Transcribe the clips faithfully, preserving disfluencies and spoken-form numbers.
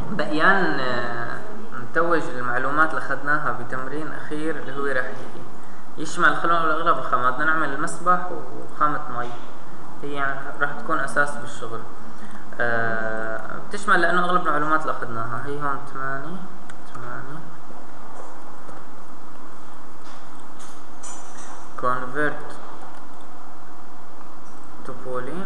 بقيان نتوج المعلومات اللي اخذناها بتمرين اخير اللي هو راح يشمل خلونا اغلب الخامات. بدنا نعمل المسبح وخامة مي، هي يعني راح تكون اساس بالشغل. أه بتشمل لانه اغلب المعلومات اللي اخذناها هي هون ثمانية ثمانية convert to poly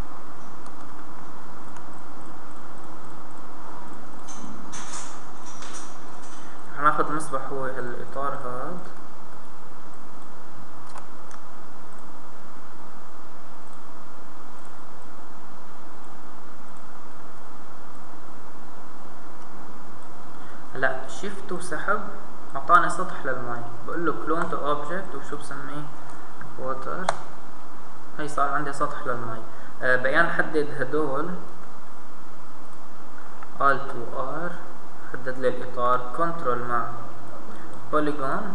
هناخد المسبح هو الاطار هذا، هلا شيفت وسحب اعطاني سطح للمي، بقول له كلون تو اوبجكت وشو بسميه ووتر، هي صار عندي سطح للمي. أه بيان حدد هدول Alt و R حدد لي الاطار، كنترول مع بوليجون،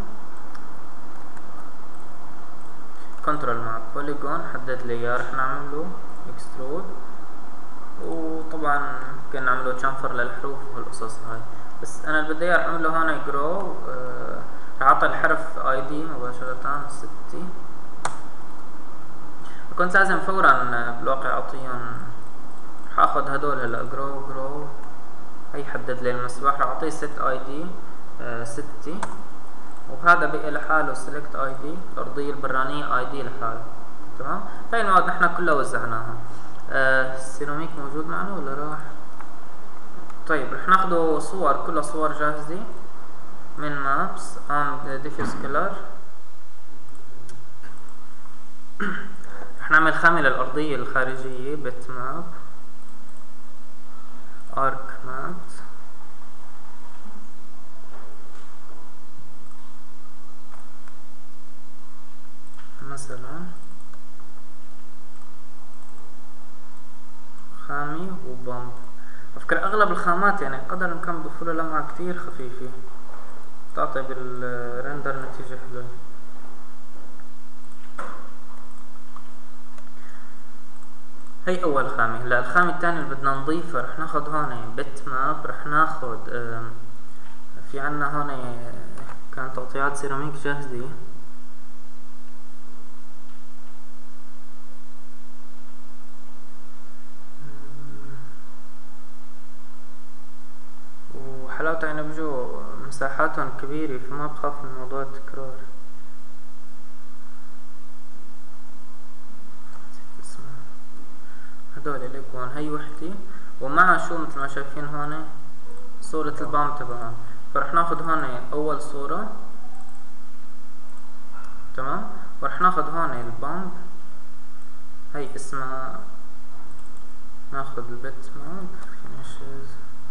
كنترول مع بوليجون حدد لي اياه، رح نعمل له اكسترود، وطبعا ممكن نعمله تشامفر للحروف وهالقصص هاي. بس انا اللي بدي اياه رح اعمل له هون جرو، أه رح اعطي الحرف اي دي مباشرة ستة. كنت لازم فورا بالواقع اعطيهم، رح اخذ هدول هلا جرو جرو، هي حدد لي المسبح، رح اعطيه ست اي دي أه ستة، وهذا بقي لحاله سيلكت اي دي، الارضية البرانية اي دي لحاله. تمام، هاي المواد نحن كلها وزعناها. أه السيراميك موجود معنا ولا راح؟ طيب رح ناخده صور، كلها صور جاهزة من مابس and diffuse color. رح نعمل خامة للأرضية الخارجية بت ماب arc maps، مثلا خامة وبامب. أفكر أغلب الخامات يعني قدر الإمكان بضيفوا لها لمعة كتير خفيفة، تعطي بالرندر نتيجة حلوة. هي أول خامة. هلا الخامة الثانية اللي بدنا نضيفها رح ناخد هون بت ماب، رح ناخد في عنا هون كانت تقطيعات سيراميك جاهزة، وحلاوتها يعني بجو مساحاتهم كبيرة فما بخاف من موضوع التكرار. هدول ليكون هي وحدة ومعها شو مثل ما شايفين هون صورة البامب تبعها، فرح ناخد هون أول صورة. تمام، ورح ناخد هون البامب، هي اسمها، ناخد البت ماب فينيشز،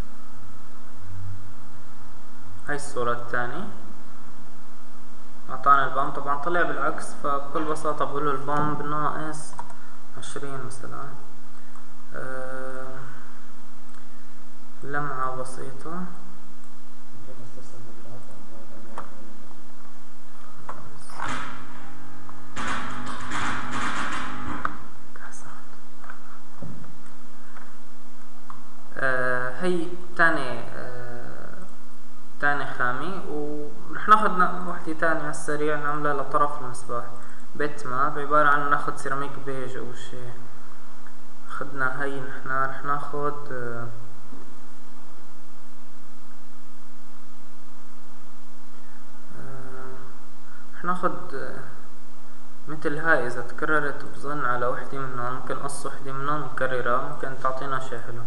هاي الصورة الثانية اعطانا البامب، طبعا طلع بالعكس، فبكل بساطة بقوله البامب ناقص عشرين مثلا. أه لمعة بسيطة، أه هي تاني أه تاني خامة. ورح ناخد وحدة تانية على السريع نعملها لطرف المسبح، بت ماب عبارة عن ناخد سيراميك بيج او شي. اخدنا هي نحنا رح ناخد أه رح ناخد أه مثل هاي، اذا تكررت بظن على وحدة منهم ممكن قص وحدة منهم ونكررها، ممكن تعطينا شي حلو.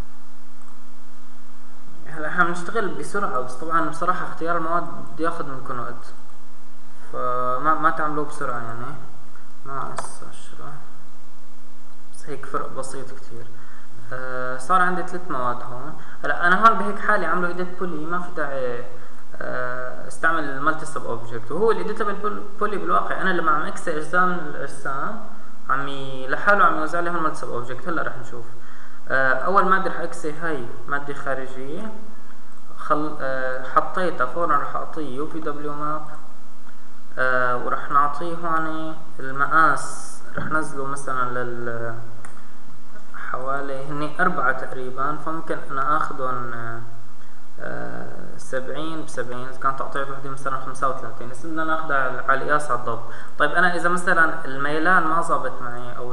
هلا احنا بنشتغل بسرعة، بس طبعا بصراحة اختيار المواد بده ياخد منكم وقت، فما ما تعملوه بسرعة يعني. ناقص عشرة، بس هيك فرق بسيط كتير. آه صار عندي ثلاث مواد هون. هلا انا هون بهيك حالة عامله ايديت بولي، ما في داعي آه استعمل المالتي سب اوبجكت، وهو الايديتابل بولي بالواقع انا لما عم اكسي اجزاء من الارسام عم لحاله عم يوزع لي هون مالتي سب اوبجكت. هلا رح نشوف. آه اول مادة رح اكسي هاي مادة خارجية، خل... آه حطيتها فورا رح اعطيه يو في دبليو ماب، آه ورح نعطيه هون المقاس، رح نزله مثلا لل حوالي هني أربعة تقريبا، فممكن أنا آخذهم سبعين بسبعين. إذا كانت تقطيعة وحدة مثلا خمسة وثلاثين، بس بدنا ناخذها على القياس على الضبط. طيب أنا إذا مثلا الميلان ما ظابط معي أو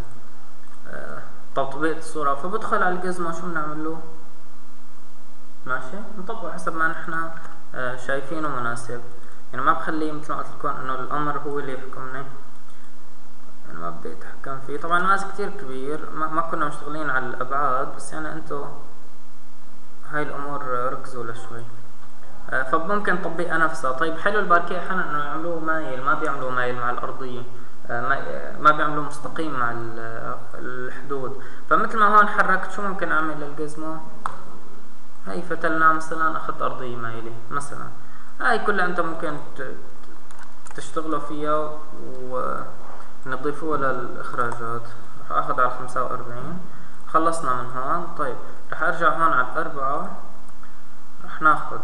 تطبيق الصورة، فبدخل على الجزمة شو بنعمل له؟ ماشي، نطبقه حسب ما نحن شايفينه مناسب. يعني ما بخليه مثل ما قلت لكم انه الامر هو اللي يحكمني، يعني ما بدي اتحكم فيه. طبعا مقاس كتير كبير، ما, ما كنا مشتغلين على الابعاد، بس يعني انتو هاي الامور ركزوا له شوي. آه فممكن تطبيقها نفسها. طيب حلو الباركيه احيانا انه يعملوه مايل، ما بيعملوه مايل مع الارضيه، آه ما, ما بيعملوه مستقيم مع الحدود. فمثل ما هون حركت، شو ممكن اعمل للجزمه؟ هاي فتلنا مثلا، اخذت ارضيه مايله مثلا. هاي كلها انت ممكن تشتغلوا فيها ونضيفوها للاخراجات. رح اخذ على خمسة واربعين. خلصنا من هون. طيب رح ارجع هون على الاربعة، رح ناخذ،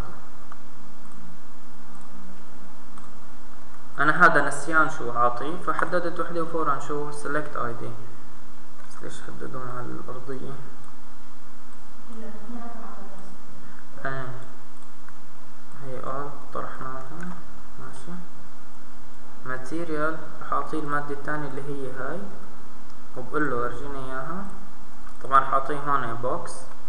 انا هذا نسيان شو عاطي، فحددت وحده وفورا شو select اي دي. بس ليش حددوا مع الارضيه؟ ايه هي اه طرحناها. ماشي، ماتيريال رح اعطيه المادة الثانية اللي هي هاي، وبقول له ورجيني اياها. طبعا رح اعطيه هون بوكس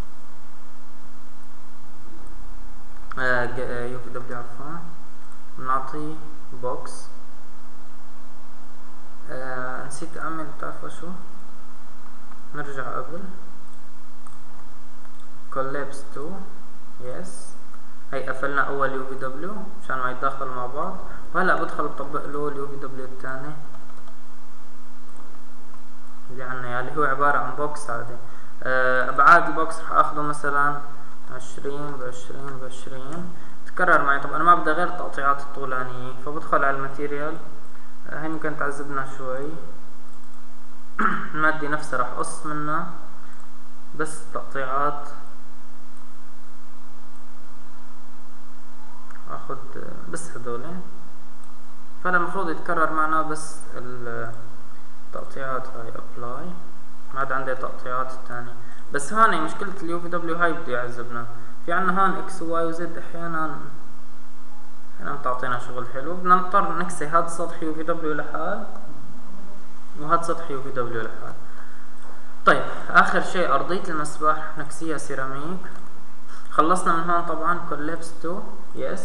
آه يو في دبليو عفوا، بنعطيه بوكس. آه نسيت اعمل، بتعرفوا شو، نرجع قبل collapse to yes. هي قفلنا اول يو في دبليو مشان ما يتداخلوا مع بعض، وهلا بدخل بطبق له اليو في دبليو الثاني اللي عنا اياه، اللي هو عبارة عن بوكس عادي. أه ابعاد البوكس رح اخذه مثلا عشرين بعشرين بعشرين، تكرر معي. طب انا ما بدي غير التقطيعات الطولانية، فبدخل على الماتيريال. أه هي ممكن تعذبنا شوي. المادة نفسها رح قص منها بس تقطيعات، اخذ بس هذولين، فهلا المفروض يتكرر معنا بس التقطيعات هاي ابلاي، ما عاد عندي تقطيعات الثانية. بس هون مشكلة اليو في دبليو هاي بده يعذبنا. في عنا هون اكس وواي وزد، احيانا احيانا بتعطينا شغل حلو، بدنا نضطر نكسي هذا السطح يو في دبليو لحال وهذا السطح يو في دبليو لحال. طيب اخر شيء ارضية المسبح نكسيها سيراميك. خلصنا من هون طبعا collapse to yes.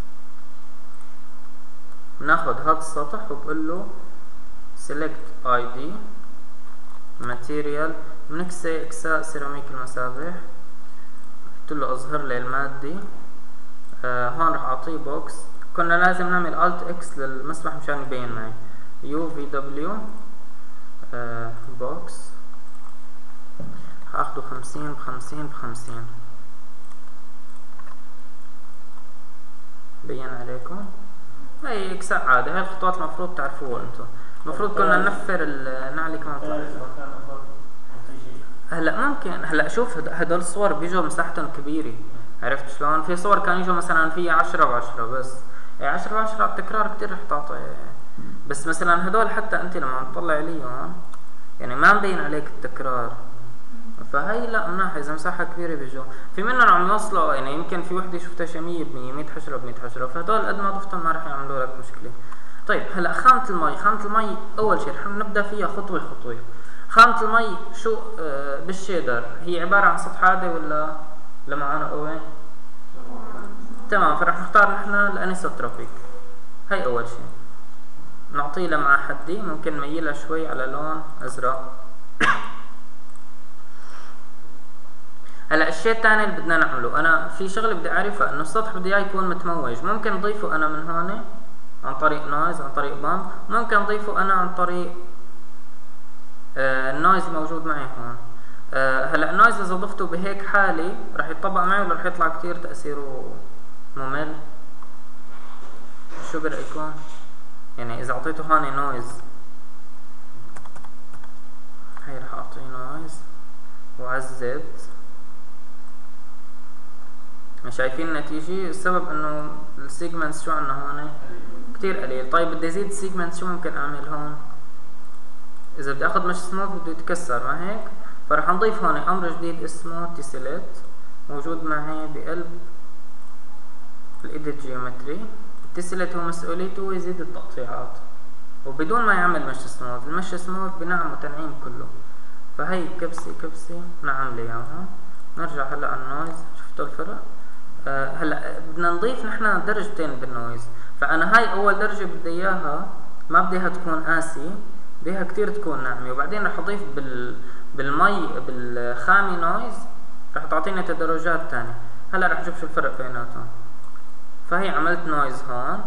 بناخذ هذا السطح وبقول له select اي دي material، بنكسي اكساء سيراميك المسابح. قلت له اظهر لي المادة. آه هون رح اعطيه بوكس. كنا لازم نعمل alt x للمسبح مشان يبين معي. يو في دبليو آه بوكس، هاخده خمسين بخمسين بخمسين. بين عليكم هاي اكساء عادي. هاي الخطوات المفروض تعرفوها انتم. المفروض كنا ننفر النعلة كمان طلع. هلا ممكن هلا شوف هدول الصور بيجوا مساحتهم كبيرة، عرفت شلون؟ في صور كان يجوا مثلا فيها عشرة بعشرة بس، يعني عشرة بعشرة التكرار كتير رح تعطي. بس مثلا هدول حتى انت لما تطلع عليهم يعني ما مبين عليك التكرار، فهي لا مناحة. اذا مساحة كبيرة بيجوا في منهم عم يوصلوا، يعني يمكن في وحدة شفتها شي مية بمية، مية حشرة بمية حشرة، فهدول قد ما ضفتهم ما رح يعملوا لك مشكلة. طيب هلا خامة المي، خامة المي اول شيء رح نبدا فيها خطوة خطوة. خامة المي شو آه بالشيدر هي عبارة عن سطح عادي ولا لمعانه قوي؟ تمام، فرح نختار نحن الانيسوتروبيك. هي اول شيء نعطيه لمعة حدي، ممكن نميلها شوي على لون ازرق. هلا الشيء الثاني اللي بدنا نعمله، انا في شغله بدي اعرفها، انه السطح بدي اياه يكون متموج. ممكن اضيفه انا من هون عن طريق نويز، عن طريق بامب. ممكن اضيفه انا عن طريق آه النويز موجود معي هون. آه هلا النويز اذا ضفته بهيك حالة رح يتطبق معي ولا رح يطلع كتير تأثيره ممل؟ شو برأيكم؟ يعني اذا اعطيته هون نويز، هي رح اعطيه نويز وعزز. شايفين النتيجة؟ السبب انه السيجمنتس شو عنا هون كتير قليل. طيب بدي ازيد السيجمنتس، شو ممكن اعمل هون؟ اذا بدي اخذ مش سموث بده يتكسر، ما هيك؟ فراح نضيف هون امر جديد اسمه تيسلت موجود معي بقلب الايديت جيومتري. التيسلت هو مسؤوليته يزيد التقطيعات وبدون ما يعمل مش سموث. المش سموث بنعم وتنعيم كله. فهي كبسي كبسي نعم لي اياها. نرجع هلا على النويز. شفتوا الفرق؟ آه هلا بدنا نضيف نحن درجتين بالنويز. فانا هاي اول درجه بدي اياها ما بدي اياها تكون قاسي، بديها كتير تكون ناعمه، وبعدين رح اضيف بال بالمي بالخامي نويز رح تعطيني تدرجات تانية. هلا رح نشوف شو الفرق بيناتهم. فهي عملت نويز هون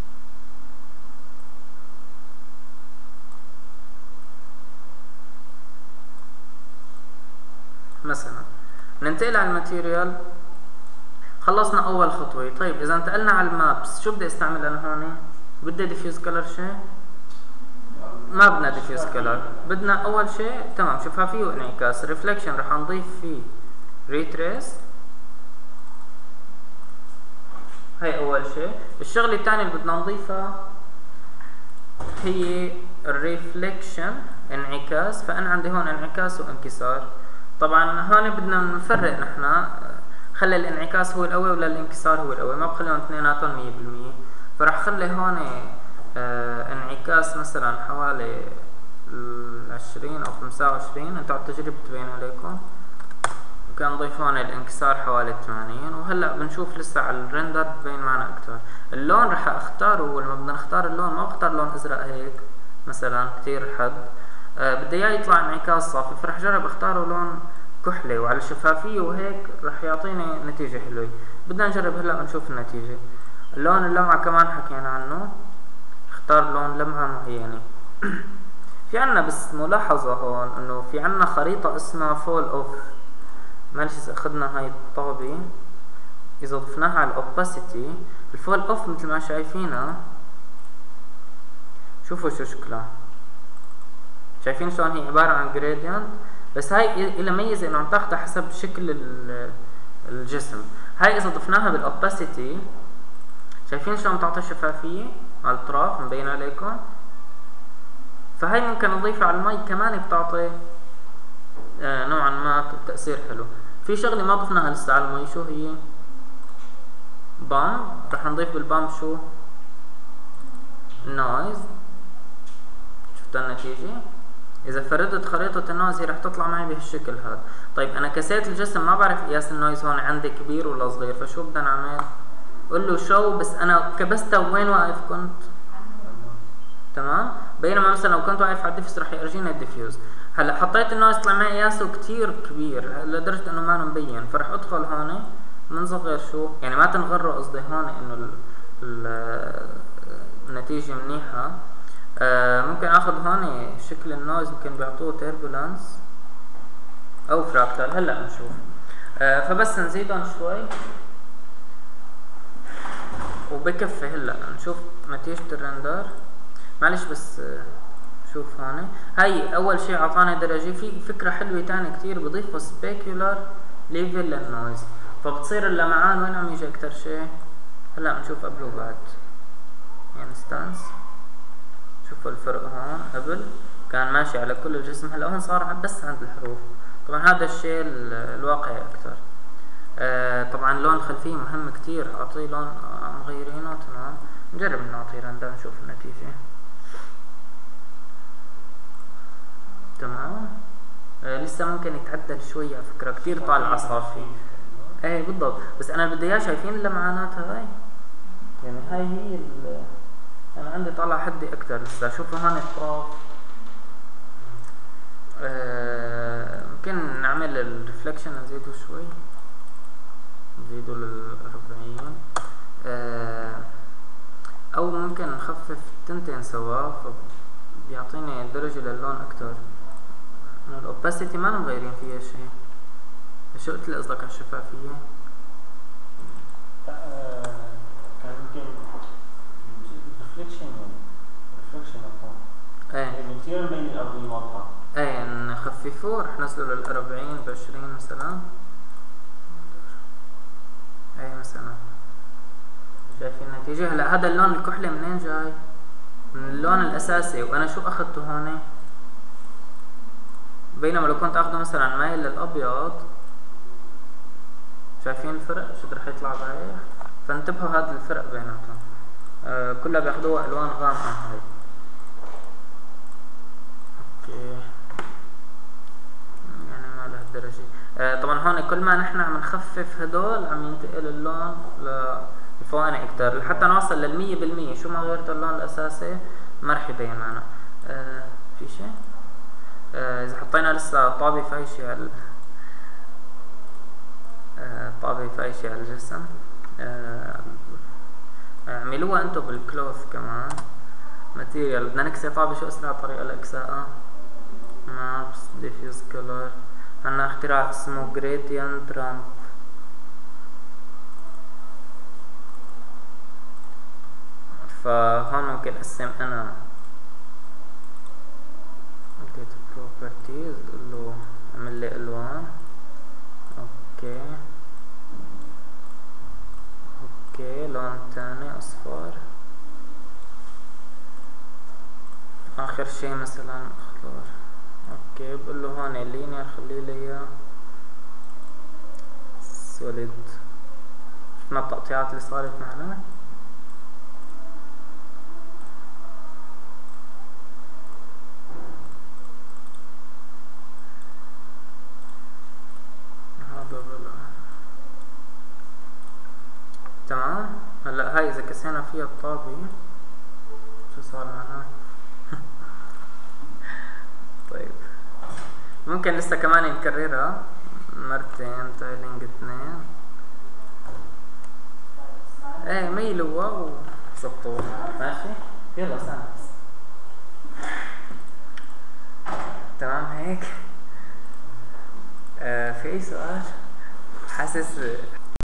مثلا. ننتقل على الماتيريال. خلصنا اول خطوه. طيب اذا انتقلنا على المابس شو بدي استعمل انا هون؟ بدي ديفيوز كلر شيء؟ ما بدنا ديفيوز كلر. بدنا اول شيء تمام شفافيه وانعكاس. ريفليكشن رح نضيف فيه ريتريس. هي اول شيء. الشغله الثانيه اللي بدنا نضيفها هي الريفليكشن انعكاس. فانا عندي هون انعكاس وانكسار. طبعا هون بدنا نفرق نحن، خلي الانعكاس هو القوي ولا الانكسار هو القوي، ما بخليهم اثنيناتهم مية بالمية. فراح خلي هون آه انعكاس مثلا حوالي عشرين او خمسة وعشرين. انتو على التجربة تبين عليكم. وكان نضيف هون الانكسار حوالي ثمانين. وهلا بنشوف لسه على الرندر ببين معنا اكثر. اللون رح اختاره، ولما بدنا نختار اللون ما بختار لون ازرق هيك مثلا كثير حد. آه بدي اياه يطلع انعكاس صافي، فرح جرب اختاره لون كحلي وعلى الشفافية وهيك رح يعطيني نتيجة حلوة. بدنا نجرب هلا ونشوف النتيجة. اللون اللمعة كمان حكينا عنه. اختار لون لمعة معينة. في عنا بس ملاحظة هون انه في عنا خريطة اسمها فول اوف. معلش اذا اخذنا هاي الطابة اذا ضفناها على الاوباسيتي، الفول اوف مثل ما شايفينها شوفوا شو شكلها. شايفين شلون هي عبارة عن جريدينت، بس هاي إلها ميزة انه عم تاخدها حسب شكل الجسم. هاي اذا ضفناها بالاوباسيتي شايفين شلون بتعطي شفافية على الاطراف مبين عليكم. فهاي ممكن نضيفها على المي كمان بتعطي آه نوعا ما تأثير حلو. في شغلة ما ضفناها لسه على المي، شو هي؟ بام. رح نضيف بالبام شو؟ نويز. شفتوا النتيجة؟ إذا فردت خريطة النويز هي رح تطلع معي بهالشكل هذا. طيب أنا كسيت الجسم ما بعرف قياس النويز هون عندي كبير ولا صغير، فشو بدنا نعمل؟ قول له شو، بس أنا كبستها وين واقف كنت؟ تمام؟ بينما مثلا لو كنت واقف على الديفيوز رح يرجينا الديفيوز. هلا حطيت النويز طلع معي قياسه كتير كبير لدرجة إنه ما مبين، فرح أدخل هون منصغر شو؟ يعني ما تنغروا قصدي هون إنه النتيجة منيحة. آه ممكن اخذ هون شكل النويز يمكن بيعطوه تيربولانس او فراكتال. هلا نشوف. آه فبس نزيدهم شوي وبكفي. هلا نشوف نتيجة الرندر. معلش بس آه شوف هون. هاي اول شيء اعطاني درجة. في فكرة حلوة تاني كتير بضيفوا سبيكولار ليفل للنويز، فبتصير اللمعان وين عم يجي اكتر شيء. هلا بنشوف قبل وبعد. انستانس. شوفوا الفرق هون. قبل كان ماشي على كل الجسم، هلا هون صار بس عند الحروف. طبعا هذا الشيء الواقعي اكثر. آه طبعا لون الخلفيه مهم كتير. اعطيه لون مغيرينه. تمام. نجرب نعطيه رندر نشوف النتيجه. تمام. آه لسه ممكن يتعدل شوي على فكره، كتير طالعه صافي. ايه بالضبط. بس انا بدي اياه شايفين اللمعانات هاي، يعني هاي هي ال انا عندي طالع حدي اكتر لسه. شوفوا هون اطراف. آه ممكن نعمل الريفلكشن نزيده شوي، نزيده للأربعين. آه او ممكن نخفف التنتين سوا فبيعطيني درجة للون اكتر. الاوباسيتي ما مغيرين فيها شيء. شو قلت لي قصدك على الشفافية؟ كان يمكن ريفليكشن ريفليكشن اكون ايه كثير مبين الارضية واضحة. ايه نخففوه. رح نزله للأربعين بعشرين مثلا. ايه مثلا شايفين النتيجة. هلا هذا اللون الكحلي منين جاي؟ من اللون الاساسي. وانا شو اخذته هون؟ بينما لو كنت اخده مثلا مايل للابيض، شايفين الفرق شو رح يطلع رايح؟ فانتبهوا هذا الفرق بيناتهم. آه كلها بياخدوها الوان غامقة هاي. اوكي يعني ما لهالدرجة. آه طبعا هون كل ما نحن عم نخفف هدول عم ينتقل اللون للفواني اكتر لحتى نوصل للمية بالمية. شو ما غيرت اللون الاساسي ما رح يبين معنا. آه في شيء آه اذا حطينا لسه طابة فايشة على آه طابة فايشة على الجسم، آه اعملوها انتو بالكلوث كمان ماتيريال. بدنا نكسي طابة، شو اسرع طريقة لاكسائها؟ مابس ديفيوز كولر. عنا اختراع اسمه gradient ramp. فهون ممكن اقسم انا edit properties، قول له اعمل لي الوان. اوكي اوكي لون تاني اصفر. اخر شي مثلا اخضر. اوكي بقول له هون لينير خلي لي اياه سوليد. شفنا التقطيعات اللي صارت معنا. هذا بلا تمام. هلا هاي اذا كسينا فيها الطابة شو صار معنا؟ طيب ممكن لسه كمان نكررها مرتين. تايلينج اثنين، ايه ميلوا وزبطوها ماشي. يلا سنة تمام هيك. آه في اي سؤال؟ حاسس